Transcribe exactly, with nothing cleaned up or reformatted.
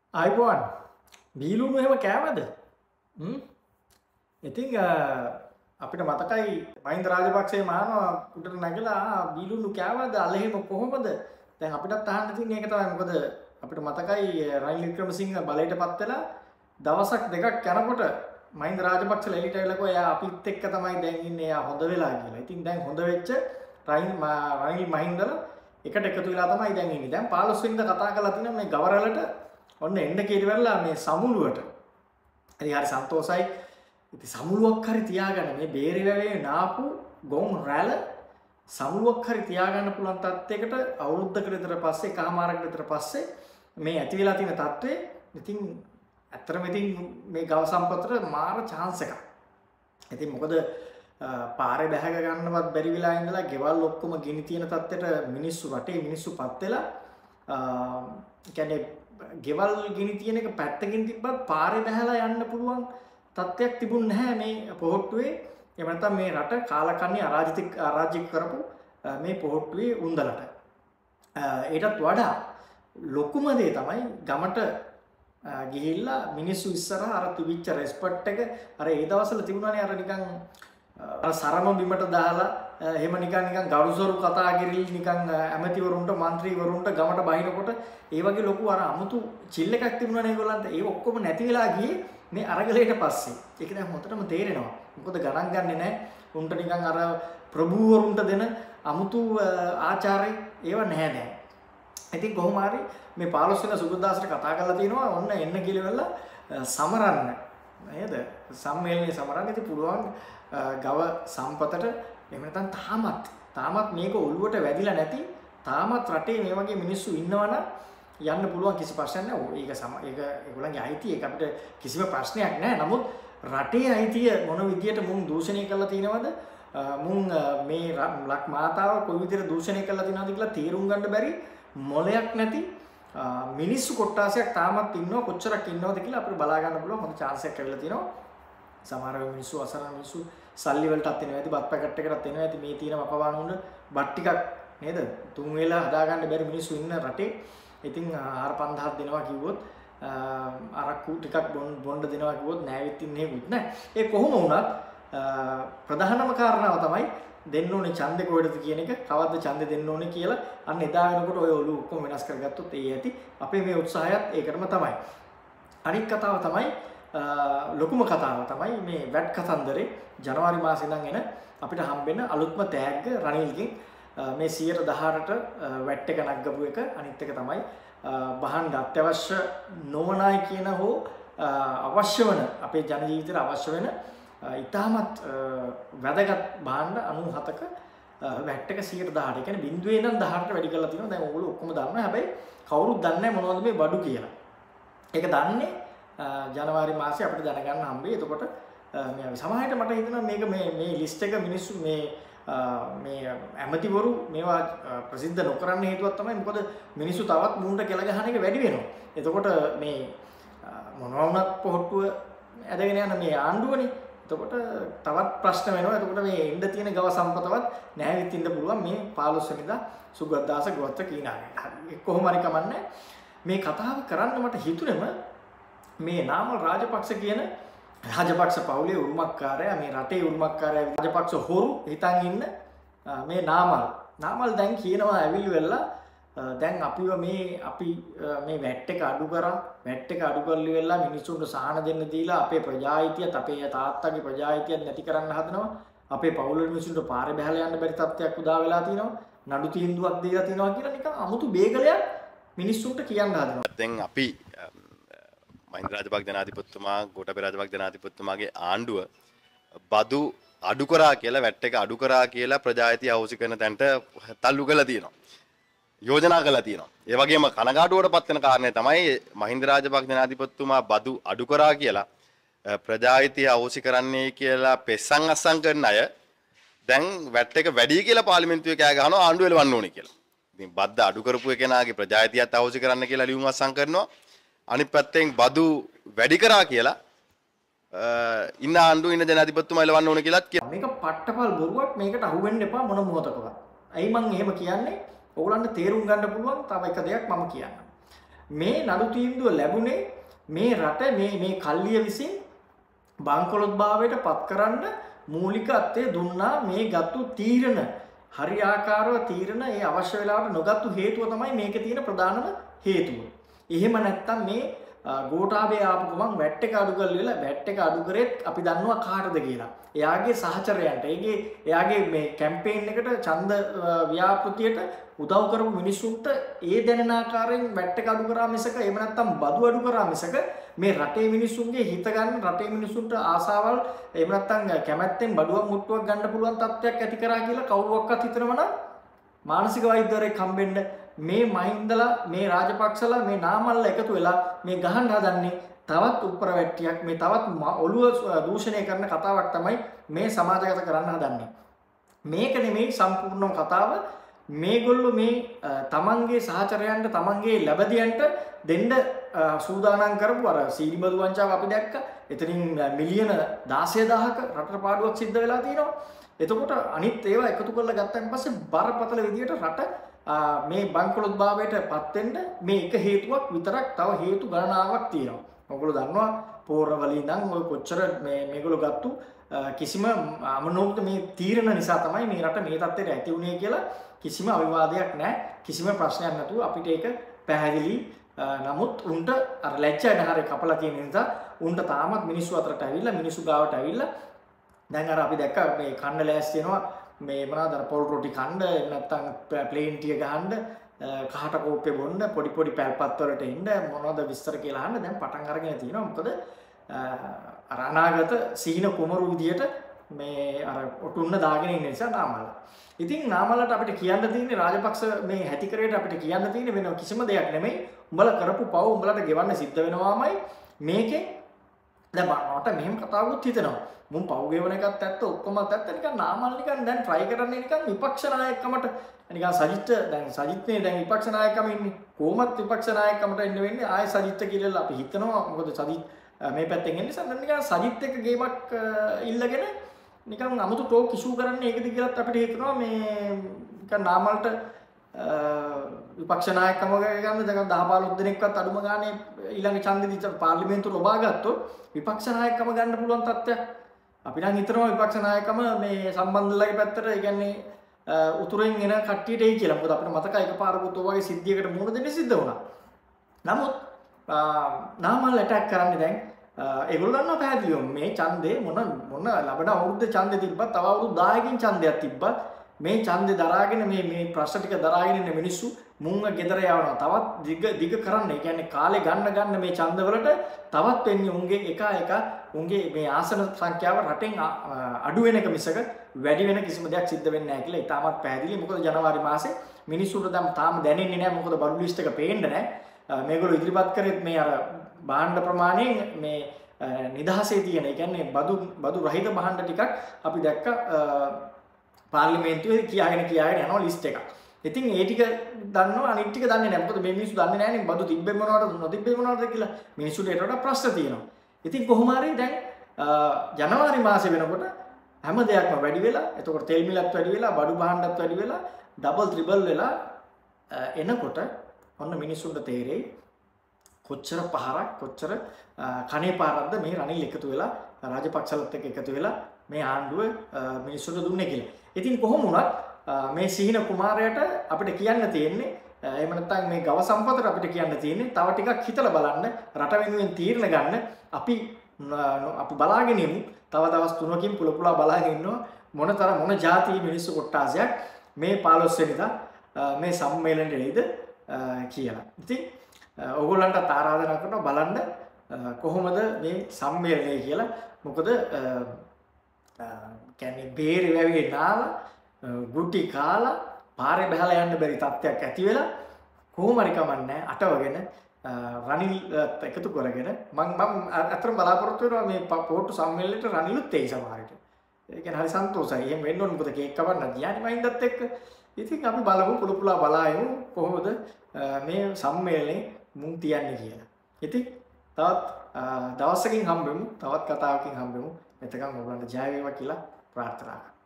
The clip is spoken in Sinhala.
ආයිබෝන් බීලුණු එහෙම කෑවද? හ්ම්. ඉතින් අපිට මතකයි මහින්ද රාජපක්ෂේ මහනවා උඩට නැගලා බීලුණු කෑවද? අල එහෙම කොහොමද? දැන් අපිටත් අහන්න තියෙන එක තමයි. මොකද අපිට මතකයි රනිල් වික්‍රමසිංහ බලයටපත් වෙලා දවසක් දෙකක් යනකොට මහින්ද රාජපක්ෂ ලෙලිට ඇවිල්ලා කොහේ එයා අපිත් එක්ක තමයි දැන් ඉන්නේ. එයා හොඳ වෙලා කියලා. ඉතින් දැන් හොඳ වෙච්ච රනිල් රනිල් මහින්දලා එකට එකතු වෙලා තමයි දැන් ඉන්නේ. දැන් පහළොස් වෙනිදා කතා කරලා තියෙන මේ ගවරලට ඔන්න එන්න කීරිවලා මේ සමුළුවට. ඉතින් හරි සන්තෝසයි. ඉතින් සමුළුවක් හරි තියාගන්න මේ බේරි වැවේ නාපු ගොන් රැළ සමුළුවක් හරි තියාගන්න පුළුවන් තත්යකට අවුරුද්දකට විතර පස්සේ කහමාරකට විතර පස්සේ මේ ඇති වෙලා තියෙන තත්ත්වය ඉතින් ඇත්තටම ඉතින් මේ ගව සම්පතට මාර chance එකක්. ඉතින් මොකද පාරේ බැහැග ගන්නවත් බැරි වෙලා ඉඳලා ගෙවල් ඔක්කොම ගිනි තියෙන තත්ත්වයට මිනිස්සු රටේ මිනිස්සුපත් වෙලා කියන්නේ ගෙවල් ගිනි තියෙන එක පැත්තකින් තිබ්බත් පාරේ බැහැලා යන්න පුළුවන් තත්ත්වයක් තිබුණ නැහැ මේ පොහොට්ටුවේ. එහෙම නැත්නම් මේ රට කාලකන්ණි අරාජිත අරාජික කරපු මේ පොහොට්ටුවේ උන්දලට. ඒටත් වඩා ලොකුම දේ තමයි ගමට ගිහිල්ලා මිනිස්සු ඉස්සරහා අර තිබිච්ච රෙස්පෙක්ට් එක අර ඒ දවස්වල තිබුණානේ අර නිකන් අර සරම බිමට දාලා එහෙම නිකන් නිකන් ගරුසරු කතා කිරිලි නිකන් ඇමතිවරුන්ට മന്ത്രിවරුන්ට ගමට බහිනකොට ඒ වගේ ලොකු අර අමුතු චිල් එකක් තිබුණානේ ඒගොල්ලන්ට. ඒ ඔක්කොම නැති වෙලා ගියේ මේ අරගලයට පස්සේ. ඒක දැන් හොතටම තේරෙනවා. මොකද ගණන් ගන්නෙ නැහැ. උන්ට නිකන් අර ප්‍රභූවරුන්ට දෙන අමුතු ආචාරය ඒව නැහැ දැන්. ඉතින් කොහොම හරි මේ පහළොස් වෙනිදා සුගතදාසට කතා කරලා තිනවා ඔන්න එන්න කියලා සමරන්න. නේද? සම්මේලනයේ සමරන්න ඉතින් පුළුවන් ගව සම්පතට. එහෙම නැත්නම් තාමත් තාමත් මේක ඔළුවට වැදිලා නැති තාමත් රටේ මේ වගේ මිනිස්සු ඉන්නවනම් යන්න පුළුවන් කිසි ප්‍රශ්නයක් නැහැ. ඒක සම ඒක ඒගොල්ලන්ගේ අයිතිය. ඒක අපිට කිසිම ප්‍රශ්නයක් නැහැ. නමුත් රටේ අයිතිය මොන විදියට මුන් දූෂණය කරලා තිනවද? මුන් මේ ලක් මාතාව කොයි විදියට දූෂණය කරලා තිනවද කියලා තීරුම් ගන්න බැරි මොලයක් නැති මිනිස්සු කොට්ටාසයක් තාමත් ඉන්නවා. කොච්චරක් ඉන්නවද කියලා අපිට බලා ගන්න පුළුවන් හොඳ chance එකක් ලැබිලා තිනවා. සමහර මිනිස්සු අසරණ මිනිස්සු සල්ලි වලටත් එනවා ඇති බත් පැකට් එකකටත් එනවා ඇති මේ තියෙන වකවානුන්න බත් ටිකක් නේද තුන් වේලා හදා ගන්න බැරි මිනිස්සු ඉන්න රටේ. ඉතින් ආහාර පන්දහක් දෙනවා කිව්වොත් අරක්කු ටිකක් බොන්න දෙනවා කිව්වොත් නෑවිත් ඉන්නේ කුත් නෑ. ඒ කොහොම වුණත් ප්‍රධානම කාරණාව තමයි දෙන්න ඕනේ ඡන්දේ කොහෙටද කියන එක. කවද්ද ඡන්දේ දෙන්න ඕනේ කියලා අන්න එදා වෙනකොට ඔය ඔලු ඔක්කොම වෙනස් කරගත්තොත් ඒ ඇති. අපේ මේ උත්සාහයත් ඒකටම තමයි. අනිත් කතාව තමයි ලොකුම කතාව තමයි මේ වැට් කතන්දරේ ජනවාරි මාසේ ඉඳන් එන අපිට හම්බෙන අලුත්ම තෑග්ග රනිල්ගෙන් මේ සියයට දහඅටට වැට් එක නග්ගපු එක. අනිත් එක තමයි බහන්න අත්‍යවශ්‍ය නොවනයි කියන හෝ අවශ්‍ය වෙන අපේ ජන ජීවිතේට අවශ්‍ය වෙන ඉතාමත් වැදගත් භාණ්ඩ අනූහතක වැට් එක සියයට දහඅට. ඒ කියන්නේ බිංදුවේ ඉඳන් දහඅටට වැඩි කරලා තියෙනවා. දැන් ඕගොල්ලෝ ඔක්කොම දන්නවා. හැබැයි කවුරුත් දන්නේ නැහැ මොනවද මේ බඩු කියලා. ඒක දන්නේ ජනවාරි මාසේ අපිට දැනගන්න හම්බෙයි. එතකොට මේ සමහරවිට මට හිතෙනවා මේක මේ මේ ලිස්ට් එක මිනිස්සු මේ මේ ඇමතිවරු මේවා ප්‍රසිද්ධ නොකරන්න හේතුවක් තමයි මොකද මිනිස්සු තවත් මූණට කෙල ගහන එක වැඩි වෙනවා. එතකොට මේ මොනවා වුණත් පොහොට්ටුව ඇදගෙන යන මේ ආණ්ඩුවනේ. එතකොට තවත් ප්‍රශ්න වෙනවා. එතකොට මේ එන්න තියෙන ගව සම්පතවත් නැහැවිත් ඉන්න පුළුවන් මේ පහළොස් වෙනිදා සුගතදාස ගෝත්‍ර කීනාගේ. හරි. කොහොම හරි කමන්නේ මේ කතාව කරන්න මට හිතුනේම මේ නාමල් රාජපක්ෂ කියන රාජපක්ෂ පවුලේ උරුමකාරයා මේ රටේ උරුමකාරයා රාජපක්ෂ හොරු හිතන් ඉන්න මේ නාමල් නාමල් දැන් කියනවා ඇවිල්ලි වෙලා දැන් අපිව මේ අපි මේ වැට් එක අඩු කරා වැට් එක අඩු කරලි වෙලා මිනිස්සුන්ට සාහන දෙන්න දීලා අපේ ප්‍රජායිතියත් අපේ තාත්තගේ ප්‍රජායිතියත් නැති කරන්න හදනවා. අපේ පවුලේ මිනිස්සුන්ට පාරේ බහැලා යන්න බැරි තත්ත්වයක් උදා වෙලා තිනවා. නඩු තීන්දුවක් දීලා තිනවා කියලා නිකන් අමුතු බේගලයක් මිනිස්සුන්ට කියන්න හදනවා. දැන් අපි මහින්ද රාජපක්ෂ ජනාධිපතිතුමා ගෝඨාභය රාජපක්ෂ ජනාධිපතිතුමාගේ ආණ්ඩුව බදු අඩු කරා කියලා වැට් එක අඩු කරා කියලා ප්‍රජායතිය අවශ්‍ය කරන තැනට තල්ලු කරලා තියෙනවා. යෝජනා කරලා තියෙනවා. ඒ වගේම කනගාටුවටපත් වෙන කාරණේ තමයි මහින්ද රාජපක්ෂ ජනාධිපතිතුමා බදු අඩු කරා කියලා ප්‍රජායතිය අවශ්‍ය කරන්නේ කියලා පෙස්සන් අස්සන් කරන අය දැන් වැට් එක වැඩි කියලා පාර්ලිමේන්තුවේ කෑ ගහනවා ආණ්ඩුව එලවන්න ඕනේ කියලා. ඉතින් බද්ද අඩු කරපු එකනාගේ ප්‍රජායතියත් අවශ්‍ය කරන්න කියලා ලියුම් අස්සන් කරනවා. අනිත් පැත්තෙන් බදු වැඩි කරා කියලා ඉන්න ආණ්ඩුව ඉන්න ජනාධිපතිතුමා එලවන්න ඕන කියලාත් කියනවා. මේක පට්ටපල් බොරුවක්. මේකට අහු වෙන්න එපා මොන මොහොතකවත්. ඇයි මං එහෙම කියන්නේ? ඕගොල්ලන්ට තේරුම් ගන්න පුළුවන් තව එක දෙයක් මම කියන්නම්. මේ නඩු තීන්දුව ලැබුණේ මේ රට මේ මේ කල්ලිය විසින් බංකොලොත් භාවයට පත් කරන්න මූලිකත්වය දුන්නා මේ ගත්තු තීරණ හරියාකාරව තීරණ ඒ අවශ්‍ය වෙලාවට නොගත්තු හේතුව තමයි මේකේ තියෙන ප්‍රධානම හේතුව. එහෙම නැත්තම් මේ ගෝඨාභය ආපු ගමන් වැට් එක අඩු කරලා වැට් එක අඩු කරෙත් අපි දන්නවා කාටද කියලා. එයාගේ සහචරයන්ට. ඒගේ එයාගේ මේ කැම්පේන් එකට ඡන්ද ව්‍යාපෘතියට උදව් කරපු මිනිස්සුන්ට ඒ දැනෙන ආකාරයෙන් වැට් එක අඩු කරා මිසක එහෙම නැත්තම් බදු අඩු කරා මිසක මේ රටේ මිනිස්සුන්ගේ හිත ගන්න රටේ මිනිස්සුන්ට ආසාවල් එහෙම නැත්තම් කැමැත්තෙන් බඩුවක් මුට්ටුවක් ගන්න පුළුවන් තත්ත්වයක් ඇති කරා කියලා කවුරුවක්වත් හිතනව නම් මානසික වෛද්‍යවරයෙක් හම්බෙන්න මේ මහින්දලා මේ රාජපක්ෂලා මේ නාමල්ල එකතු වෙලා මේ ගහන්න හදන්නේ තවත් උප්පරවැට්ටියක් මේ තවත් ඔළුව දූෂණය කරන කතාවක් තමයි මේ සමාජගත කරන්න හදන්නේ. මේක නෙමෙයි සම්පූර්ණ කතාව. මේගොල්ලෝ මේ තමන්ගේ සහචරයන්ට තමන්ගේ ලැබදියන්ට දෙන්න සූදානම් කරපු අර සීනිබදු වංචාව අපි දැක්කා. එතනින් මිලියන දාසය දහසක රටට පාඩුවක් සිද්ධ වෙලා තියෙනවා. එතකොට අනිත් ඒවා එකතු කරලා ගත්තන් පස්සේ බරපතල විදියට රට මේ බංකොලොත් භාවයට පත් වෙන්න මේ එක හේතුවක් විතරක් තව හේතු ගණනාවක් තියෙනවා. ඔයගොල්ලෝ දන්නවා පෝරවල ඉඳන් ඔය කොච්චර මේ මේගොල්ලෝ ගත්තු කිසිම අමනෝක්ත මේ තීරණ නිසා තමයි මේ රට මේ තත්ත්වයට ඇති වුනේ කියලා කිසිම අවිවාදයක් නැහැ. කිසිම ප්‍රශ්නයක් නැතුව අපිට ඒක පැහැදිලි. නමුත් උන්ට අර ලැජ්ජා නහරේ කපලා තියෙන නිසා උන්ට තාමත් මිනිස්සු අතරට ඇවිල්ලා මිනිස්සු ගාවට ඇවිල්ලා දැන් අර අපි දැක්ක මේ කන්න ලෑස්ති වෙනවා මේ මොනවාද අර පොල් රොටි කන්න නැත්නම් ප්ලේන් ටිය ගහන්න කහට කෝප්පේ බොන්න පොඩි පොඩි පැල්පත් වලට එන්න මොනවද විස්තර කියලා අහන්න දැන් පටන් අරගෙන තියෙනවා. මොකද අර අනාගත සීන කුමරු විදියට මේ අර ඔටුන්න දාගෙන ඉන්න නිසා නාමල්ලා. ඉතින් නාමල්ලට අපිට කියන්න තියෙන්නේ රාජපක්ෂ මේ හැටිකරේට අපිට කියන්න තියෙන්නේ වෙන කිසිම දෙයක් නෙමෙයි. උඹලා කරපු පව් උඹලට ගෙවන්න සිද්ධ වෙනවාමයි මේකේ. දැන් මට මෙහෙම කතාවකුත් හිතෙනවා. මුන් පව් ගෙවන එකත් ඇත්ත ඔක්කොමත් ඇත්ත නිකන් නාමල් නිකන් දැන් try කරන්නේ නිකන් විපක්ෂ නායකකමට නිකන් සජිත් දැන් සජිත්නේ දැන් විපක්ෂ නායකකම ඉන්නේ කොහොමත් විපක්ෂ නායකකමට එන්න වෙන්නේ ආයෙ සජිත් කියලා අපි හිතනවා මොකද සජිත් මේ පැත්තෙන් එන්නේ සඳහන් නිකන් සජිත් එක්ක ගේමක් ඉල්ලගෙන නිකන් අමුතු ටෝක් ඉෂුව කරන්නේ ඒකද කියලාත් අපිට හිතනවා මේ නිකන් නාමල්ට විපක්ෂ නායකකම ගන්න දැන් දහ පහළොස් දෙනෙක්වත් අඩුම ගානේ ඊළඟ ඡන්දෙදි පාර්ලිමේන්තුව ලබා ගත්තොත් විපක්ෂ නායකකම ගන්න පුළුවන් තත්ත්වයක් අපි නම් හිතනවා විපක්ෂ නායකකම මේ සම්බන්ධලගේ පැත්තට ඒ කියන්නේ උතුරෙන් එන කට්ටියට එයි කියලා. මොකද අපිට මතකයි එකපාරකුත් ඔය වගේ සිද්ධියකට මුහුණ දෙන්න සිද්ධ වුණා. නමුත් නාමල් ඇටැක් කරන්නේ දැන් ඒගොල්ලෝ දන්නවා පැහැදිලිවම මේ ඡන්දේ මොන මොන ලබන අවුරුද්ද ඡන්දේ තිබ්බත් තව අවුරුදු දහයකින් ඡන්දයක් තිබ්බත් මේ ඡන්දේ දරාගෙන මේ මේ ප්‍රශ්න ටික දරාගෙන ඉන්න මිනිස්සු මුංග ගෙදර යවනවා. තවත් දිග දිග කරන්න. ඒ කියන්නේ කාලේ ගන්න ගන්න මේ ඡන්දවලට තවත් වෙන්නේ උන්ගේ එක එක උන්ගේ මේ ආසන සංඛ්‍යාව රටෙන් අඩු වෙන එක මිසක වැඩි වෙන කිසිම දෙයක් සිද්ධ වෙන්නේ නැහැ කියලා ඉතාමත් පැහැදිලි. මොකද ජනවාරි මාසේ මිනිස්සුන්ට දැන් තාම දැනෙන්නේ නැහැ. මොකද බඩු ලිස්ට් එක පේන්නේ නැහැ. මේගොල්ලෝ ඉදිරිපත් කරෙත් මේ අර භාණ්ඩ ප්‍රමාණයෙන් මේ නිදහසේ තියෙන. ඒ කියන්නේ බදු බදු රහිත භාණ්ඩ ටිකක් අපි දැක්ක පාර්ලිමේන්තුවේ කියාගෙන කියාගෙන යනවා ලිස්ට් එකක්. ඉතින් ඒ ටික දන්නවා අනිත් ටික දන්නේ නැහැ. මොකද මේ මිනිස්සු දන්නේ නැහැ නේ බදු තිබ්බේ මොනවටද නොතිබ්බේ මොනවටද කියලා. මිනිස්සුන්ට ඒකට වඩා ප්‍රශ්න තියෙනවා. ඉතින් කොහොම හරි දැන් ජනවාරි මාසේ වෙනකොට හැම දෙයක්ම වැඩි වෙලා, එතකොට තෙල් මිලත් වැඩි වෙලා, බඩු භාණ්ඩත් වැඩි වෙලා, ඩබල් ත්‍රිබල් වෙලා එනකොට ඔන්න මිනිස්සුන්ට තේරෙයි කොච්චර පහරක් කොච්චර කණේ පාරක්ද මේ රනිල් එකතු වෙලා රාජපක්ෂලත් එක්ක එකතු වෙලා මේ ආණ්ඩුව මිනිස්සුන්ට දුන්නේ කියලා. ඉතින් කොහොම වුණත් මේ සිහින කුමාරයාට අපිට කියන්න තියෙන්නේ එහෙම නැත්නම් මේ ගව සම්පතට අපිට කියන්න තියෙන්නේ තව ටිකක් හිතලා බලන්න රට වෙනුවෙන් තීරණ ගන්න අපි අපි බලාගෙන ඉමු. තව දවස් තුනකින් පුල පුලා බලාගෙන ඉන්නවා මොනතරම් මොන જાතියේ මිනිස්සු කොට්ටාසයක් මේ පහළොස් වෙනිදා මේ සම්මේලනයේ ඉද කියලා. ඉතින් ඕගොල්ලන්ට ආරාධනා කරනවා බලන්න කොහොමද මේ සම්මේලනය කියලා. මොකද කියන්නේ බේරේ වැවිගේ නාලා ගුටි කාලා පාරේ බහලා යන්න බැරි තත්ත්වයක් ඇති වෙලා කොහොම හරි කමන්නේ අටවගෙන රනිල් එකතු කරගෙන මම මම අතරම බලාපොරොත්තු වෙනවා මේ පොට්ටු සම්මේලනයේට රනිලුත් එයි සමහරට. ඒ කියන්නේ හරි සන්තෝෂයි. එහෙම වෙන්න ඕනේ මොකද කේක් කවන්න ගියානේ මයින්දත් එක්ක. ඉතින් අපි බලමු පුළු පුලා බලායමු කොහොමද මේ සම්මේලනේ මුන් තියන්නේ කියලා. ඉතින් තවත් දවසකින් හම්බෙමු. තවත් කතාවකින් හම්බෙමු. එතකන් ඔයගොල්ලන්ට ජය වේවා කියලා ප්‍රාර්ථනා කරනවා.